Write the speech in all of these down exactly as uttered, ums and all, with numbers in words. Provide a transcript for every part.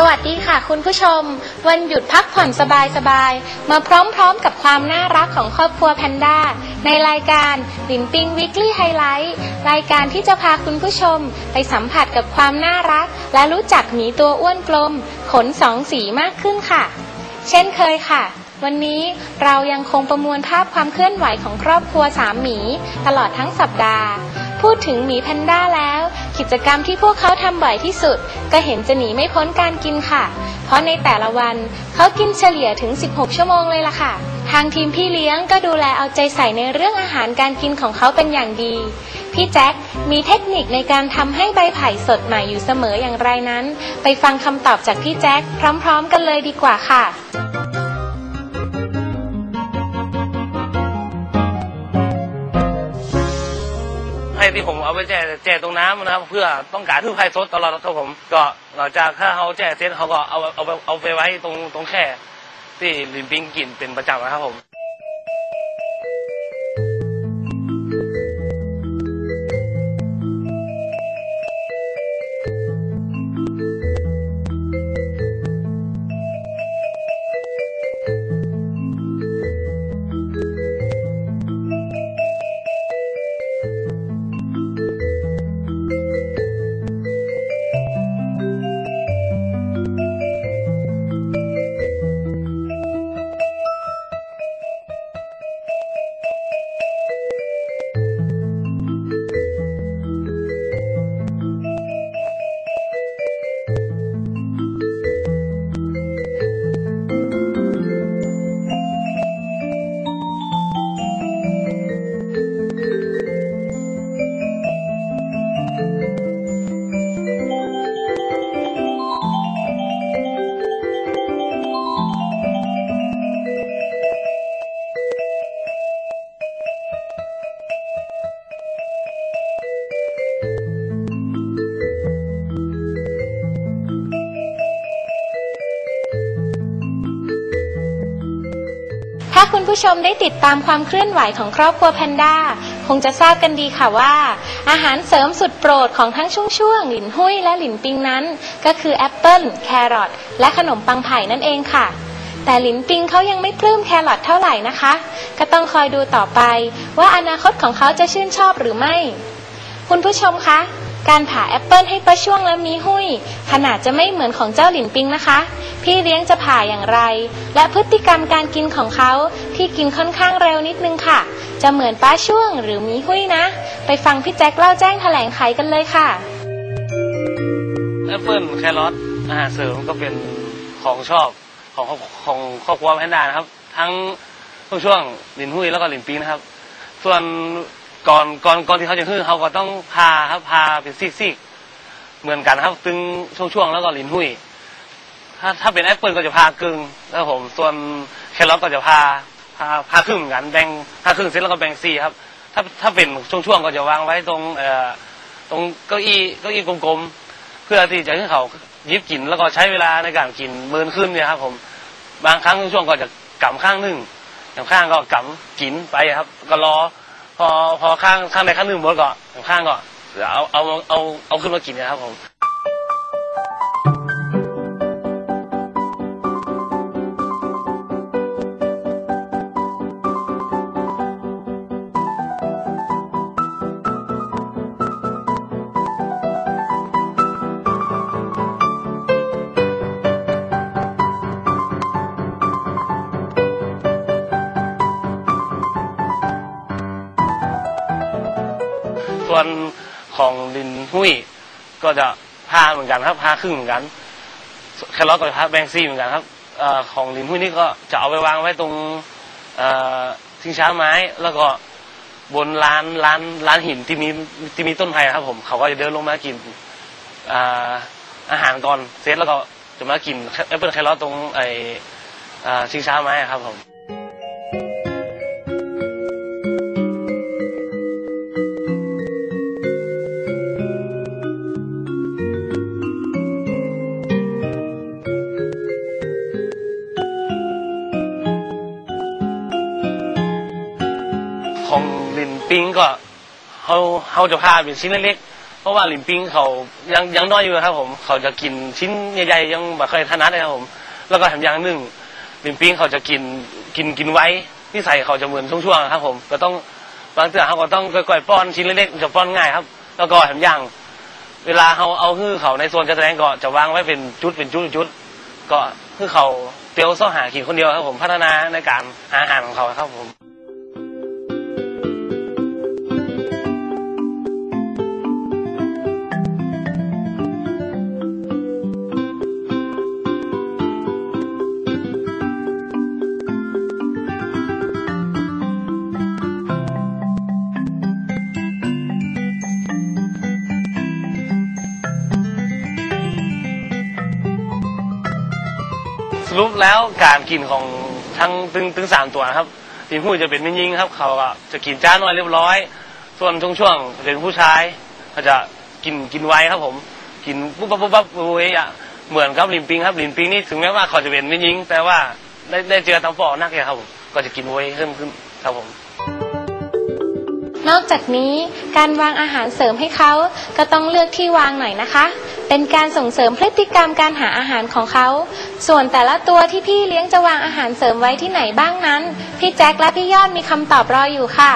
วัสดีค่ะคุณผู้ชมวันหยุดพักผ่อนสบายๆมาพร้อมๆกับความน่ารักของครอบครัวแพนด้าในรายการหลินปิงวีคลี่ไฮไลท์รายการที่จะพาคุณผู้ชมไปสัมผัสกับความน่ารักและรู้จักหมีตัวอ้วนกลมขนสองสีมากขึ้นค่ะเช่นเคยค่ะวันนี้เรายังคงประมวลภาพความเคลื่อนไหวของครอบครัวสามหมีตลอดทั้งสัปดาห์พูดถึงหมีแพนด้าแล้วกิจกรรมที่พวกเขาทำบ่อยที่สุดก็เห็นจะหนีไม่พ้นการกินค่ะเพราะในแต่ละวันเขากินเฉลี่ยถึงสิบหกชั่วโมงเลยล่ะค่ะทางทีมพี่เลี้ยงก็ดูแลเอาใจใส่ในเรื่องอาหารการกินของเขาเป็นอย่างดีพี่แจ็คมีเทคนิคในการทำให้ใบไผ่สดใหม่อยู่เสมออย่างไรนั้นไปฟังคำตอบจากพี่แจ็คพร้อมๆกันเลยดีกว่าค่ะไผ่ที่ผมเอาไปแช่แช่ตรงน้ำนะครับเพื่อต้องการคือไผ่สดตลอดครับผมก็หลังจากถ้าเขาแช่เสร็จเขาก็เอาเอาไปเอาไปไว้ตรงตรงแช่ที่ลินปิงกินเป็นประจำนะครับผมถ้าคุณผู้ชมได้ติดตามความเคลื่อนไหวของครอบครัวแพนด้าคงจะทราบกันดีค่ะว่าอาหารเสริมสุดโปรดของทั้งช่วงๆหลินหุ้ยและหลินปิงนั้นก็คือแอปเปิ้ลแครอทและขนมปังไผ่นั่นเองค่ะแต่หลินปิงเขายังไม่ปลื้มแครอทเท่าไหร่นะคะก็ต้องคอยดูต่อไปว่าอนาคตของเขาจะชื่นชอบหรือไม่คุณผู้ชมคะการผ่าแอปเปิ้ลให้ป้าช่วงและมีหุ้ยขนาดจะไม่เหมือนของเจ้าหลินปิงนะคะพี่เลี้ยงจะผ่าอย่างไรและพฤติกรรมการกินของเขาที่กินค่อนข้างเร็วนิดนึงค่ะจะเหมือนป้าช่วงหรือมีหุ้ยนะไปฟังพี่แจ็คเล่าแจ้งแถลงไขกันเลยค่ะแอปเปิ้ลแครอทอาหารเสริมก็เป็นของชอบของของครอบครัวแพนด้านะครับทั้งช่วงหลินหุ้ยแล้วก็หลินปิงนะครับส่วนก่อนก่อนก่อนที่เขาจะขึ้นเขาก็ต้องพาครับพาเป็นซีกๆเหมือนกันครับตึงช่วงๆแล้วก็หลินหุ้ยถ้าถ้าเป็นแอปเปิลก็จะพากึ่งแล้วผมส่วนแครอทก็จะพาพาพาครึ่งเหมือนกันแบ่งพาครึ่งเสร็จแล้วก็แบ่งซีครับถ้าถ้าเป็นช่วงๆก็จะวางไว้ตรงเอ่อตรงเก้าอี้เก้าอี้กลมๆเพื่อที่จะให้เขายิบกินแล้วก็ใช้เวลาในการกินเมินขึ้นเนี่ยครับผมบางครั้งช่วงๆก็จะกำข้างหนึ่งกำข้างก็กำกินไปครับก็รอพอพอข้างข้างในข้างหนึ่งหมดก็ข้างก็เอาเอาเอาเอาขึ้นมากินนะครับผมส่วนของลินหุ้ยก็จะพาเหมือนกันครับพาครึ่งเหมือนกันแครอทก็จะพาแบงซี่เหมือนกันครับอของลินหุ้ยนี่ก็จะเอาไปวางไว้ตรงชิงช้าไม้แล้วก็บนร้านร้านร้านหินที่มีที่มีต้นไผ่ครับผมเขาก็จะเดินลงมากินอาหารก่อนเสร็จแล้วก็จะมากินแอปเปิลแครอทตรงไอชิงช้าไม้ครับผม ของลินปิ้งก็เขาเขาจะพาเป็นชิ้นเล็กๆเพราะว่าลินปิงเขายังยังน้อยอยู่ครับผมเขาจะกินชิ้นใหญ่ๆยังไม่เคยถนัดเลยครับผมแล้วก็แถมอย่างหนึ่งลินปิงเขาจะกินกินกินไว้นิสัยเขาจะเหมือนช่วงๆครับผมก็ต้องบางเตือเขาก็ต้องก่อยๆป้อนชิ้นเล็กๆจะป้อนง่ายครับแล้วก็แถมอย่างเวลาเขาเอาฮื้อเขาในโซนจะแสดงก็จะวางไว้เป็นจุดเป็นจุดจุดก็ฮื้อเขาเตียวซ่อหากินคนเดียวครับผมพัฒนาในการหาอาหารของเขาครับผมสรุปแล้วการกินของทั้งตึงตึงสามตัวนะครับทีมผู้จะเป็นมินยิงครับเขาก็จะกินจ้าน้อยเรียบร้อยส่วนช่วงช่วงเป็นผู้ชายเขาจะกินกินไวครับผมกินปุ๊บปั๊บปุ๊บปั๊บปุ๊บอ่ะเหมือนกับลินปิงครับลินปิงนี่ถึงแม้ว่าเขาจะเป็นมินยิงแต่ว่าได้ได้เจอตำปอนักเนี่ยครับผมก็จะกินไวขึ้นขึ้นครับผมนอกจากนี้การวางอาหารเสริมให้เขาก็ต้องเลือกที่วางหน่อยนะคะเป็นการส่งเสริมพฤติกรรมการหาอาหารของเขาส่วนแต่ละตัวที่พี่เลี้ยงจะวางอาหารเสริมไว้ที่ไหนบ้างนั้นพี่แจ็คและพี่ยอดมีคำตอบรออยู่ค่ะ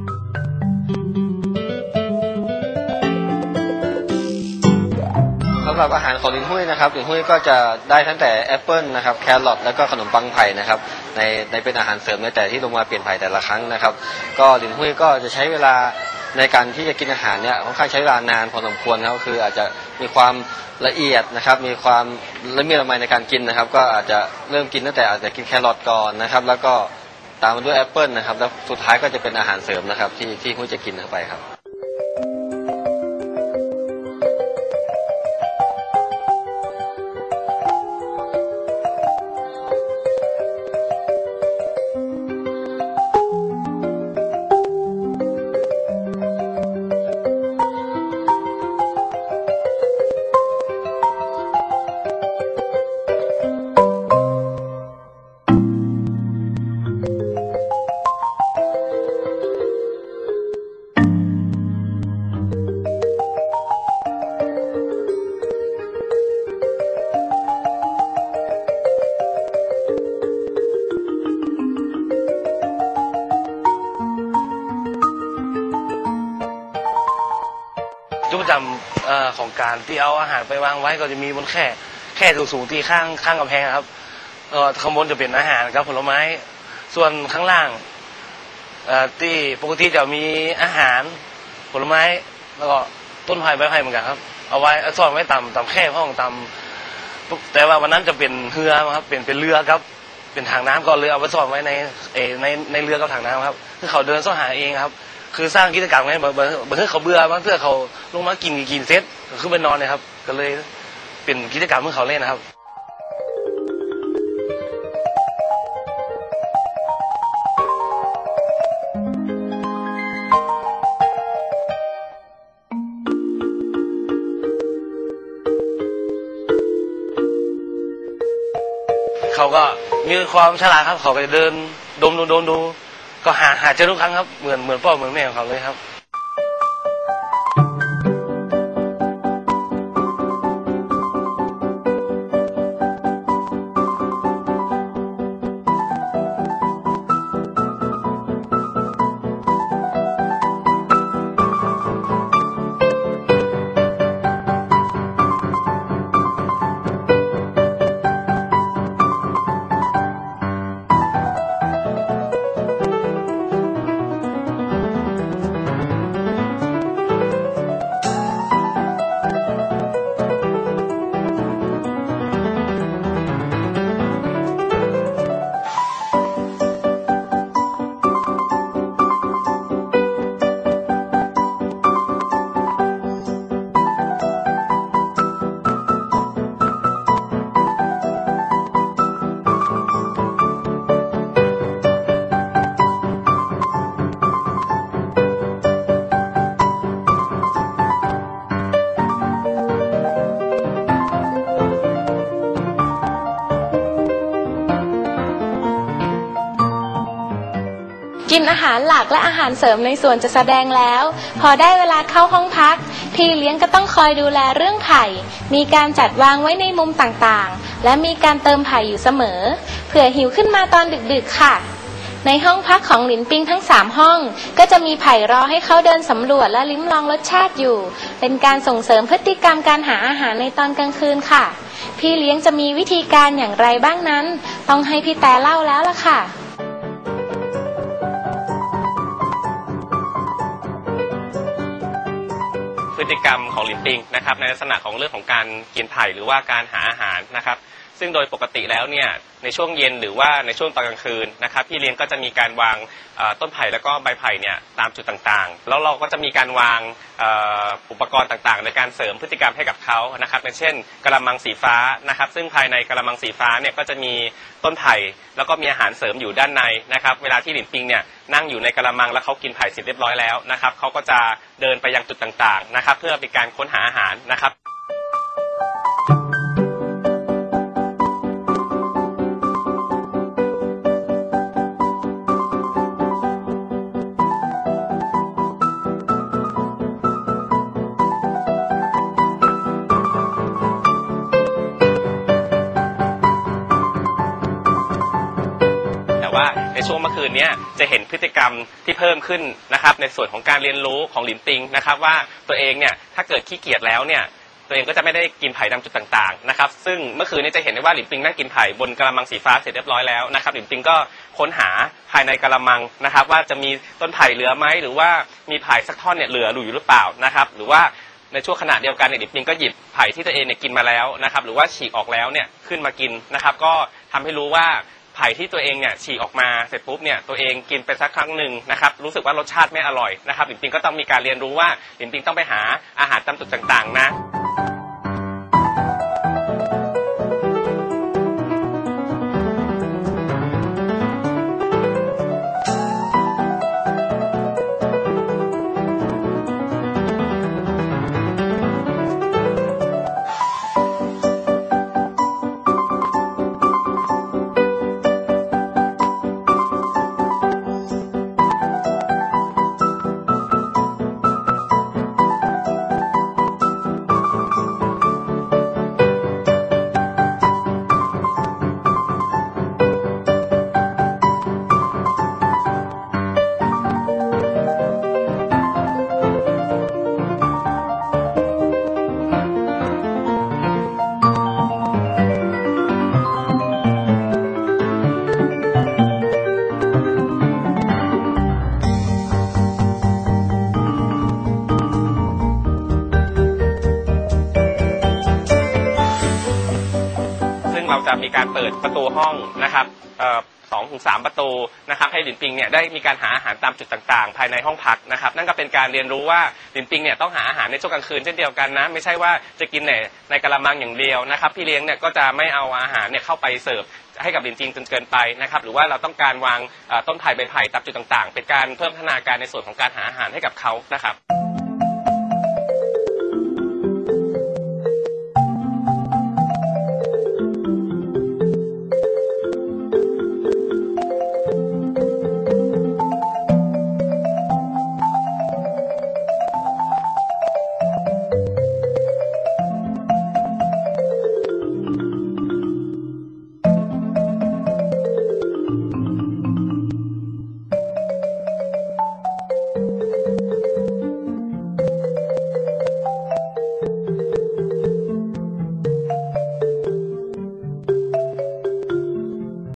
สำหรับอาหารของลินหุ้ยนะครับลินหุ้ยก็จะได้ตั้งแต่แอปเปิลนะครับแครอทแล้วก็ขนมปังไผ่นะครับในในเป็นอาหารเสริมในแต่ที่ลงมาเปลี่ยนไผ่แต่ละครั้งนะครับก็ลินหุ้ยก็จะใช้เวลาในการที่จะกินอาหารเนี่ยค่อนข้างใช้เวลานานพอสมควรครับคืออาจจะมีความละเอียดนะครับมีความละเมียดละไมในการกินนะครับก็อาจจะเริ่มกินตั้งแต่อาจจะกินแครอทก่อนนะครับแล้วก็ตามมาด้วยแอปเปิลนะครับแล้วสุดท้ายก็จะเป็นอาหารเสริมนะครับที่ที่หุ้ยจะกินเข้าไปครับจุดประจำของการที่เอาอาหารไปวางไว้ก็จะมีบนแค่แค่สูงๆที่ข้างข้างกำแพงครับข้างบนจะเป็นอาหารครับผลไม้ส่วนข้างล่างที่ปกติจะมีอาหารผลไม้แล้วก็ต้นไผ่ใบไผ่เหมือนกันครับเอาไว้ซ่อนไว้ต่ำต่ำแค่ห้องต่ำแต่ว่าวันนั้นจะเป็นเรือครับเป็นเป็นเรือครับเป็นถังน้ำก็เลยเอาไว้ซ่อนไว้ในเอในในเรือกับถังน้ำครับคือเขาเดินซ่อนหาเองครับคือสร้างกิจกรรมให้บางบางทีเขาเบื่อบางเพื่อเขาลงมากินกินเซ็ตขึ้นไปนอนเลยครับก็เลยเป็นกิจกรรมเพื่อเขาเล่นนะครับเขาก็มีความฉลาดครับเขาก็จะเดินดมดูดมดูก็หาหาเจอทุกครั้งครับเหมือนเหมือนพ่อเหมือนแม่ของเขาเลยครับกินอาหารหลักและอาหารเสริมในส่วนจะแสดงแล้ว พอได้เวลาเข้าห้องพักพี่เลี้ยงก็ต้องคอยดูแลเรื่องไผ่มีการจัดวางไว้ในมุมต่างๆและมีการเติมไผ่อยู่เสมอเผื่อหิวขึ้นมาตอนดึกๆค่ะในห้องพักของหลินปิงทั้งสามห้องก็จะมีไผ่รอให้เขาเดินสำรวจและลิ้มลองรสชาติอยู่เป็นการส่งเสริมพฤติกรรมการหาอาหารในตอนกลางคืนค่ะพี่เลี้ยงจะมีวิธีการอย่างไรบ้างนั้นต้องให้พี่แต่เล่าแล้วล่ะค่ะพฤติกรรมของหลินปิงนะครับในลักษณะของเรื่องของการกินไผ่หรือว่าการหาอาหารนะครับซึ่งโดยปกติแล้วเนี่ยในช่วงเย็นหรือว่าในช่วงตอนกลางคืนนะครับพี่เลี้ยงก็จะมีการวางต้นไผ่แล้วก็ใบไผ่เนี่ยตามจุดต่างๆแล้วเราก็จะมีการวางอุปกรณ์ต่างๆในการเสริมพฤติกรรมให้กับเขานะครับเช่นกระมังสีฟ้านะครับซึ่งภายในกระมังสีฟ้าเนี่ยก็จะมีต้นไผ่แล้วก็มีอาหารเสริมอยู่ด้านในนะครับเวลาที่หลินปิงเนี่ยนั่งอยู่ในกระมังแล้วเขากินไผ่เสร็จเรียบร้อยแล้วนะครับเขาก็จะเดินไปยังจุดต่างๆนะครับเพื่อเป็นการค้นหาอาหารนะครับในช่วงเมื่อคืนนี้จะเห็นพฤติกรรมที่เพิ่มขึ้นนะครับในส่วนของการเรียนรู้ของหลินปิงนะครับว่าตัวเองเนี่ยถ้าเกิดขี้เกียจแล้วเนี่ยตัวเองก็จะไม่ได้กินไผ่ตามจุดต่างๆนะครับซึ่งเมื่อคืนนี้จะเห็นได้ว่าหลินปิงนั่งกินไผ่บนกระมังสีฟ้าเสร็จเรียบร้อยแล้วนะครับหลินปิงก็ค้นหาภายในกระมังนะครับว่าจะมีต้นไผ่เหลือไหมหรือว่ามีไผ่สักท่อนเนี่ยเหลืออยู่หรือเปล่านะครับหรือว่าในช่วงขณะเดียวกันหลินปิงก็หยิบไผ่ที่ตัวเองเนี่ยกินมาแล้วนะครับหรือว่าฉีกออกแล้วเนี่ยขึ้นมากินนะครับก็ทำให้รู้ว่าไผ่ที่ตัวเองเนี่ยฉีกออกมาเสร็จปุ๊บเนี่ยตัวเองกินไปสักครั้งหนึ่งนะครับรู้สึกว่ารสชาติไม่อร่อยนะครับหลินปิงก็ต้องมีการเรียนรู้ว่าหลินปิงต้องไปหาอาหารตามจุดต่างๆนะเราจะมีการเปิดประตูห้องนะครับสองถึงสามประตูนะครับให้หลินปิงเนี่ยได้มีการหาอาหารตามจุดต่างๆภายในห้องพักนะครับนั่นก็เป็นการเรียนรู้ว่าหลินปิงเนี่ยต้องหาอาหารในช่วงกลางคืนเช่นเดียวกันนะไม่ใช่ว่าจะกินในในกระมังอย่างเดียวนะครับพี่เลี้ยงเนี่ยก็จะไม่เอาอาหารเนี่ยเข้าไปเสิร์ฟให้กับหลินปิงจนเกินไปนะครับหรือว่าเราต้องการวางต้นไผ่ใบไผ่ตามจุดต่างๆเป็นการเพิ่มพัฒนาการในส่วนของการหาอาหารให้กับเขานะครับ